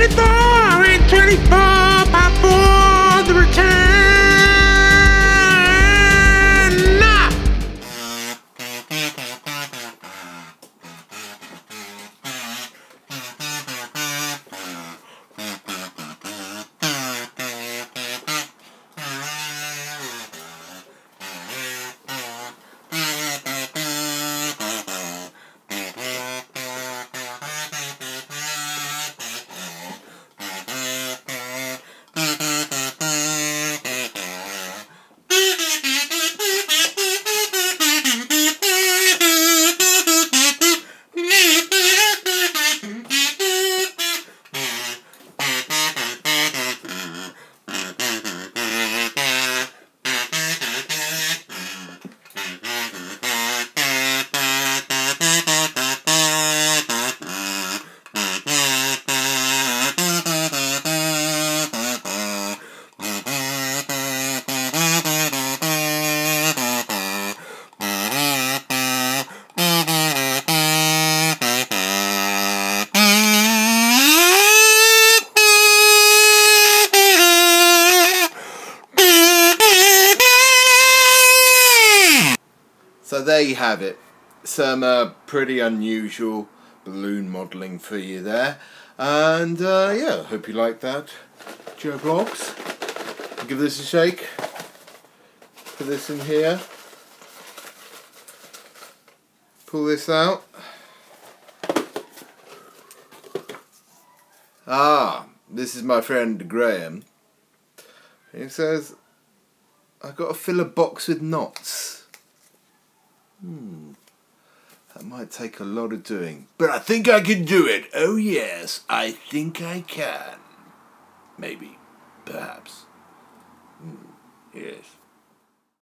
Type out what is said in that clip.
24 and 24 by the return. So there you have it, some pretty unusual balloon modelling for you there, and yeah, hope you like that, Joe Blogs. Give this a shake, put this in here, pull this out, this is my friend Graham. He says, I've got to fill a box with knots. That might take a lot of doing, but I think I can do it. Oh yes, I think I can. Maybe. Perhaps. Yes.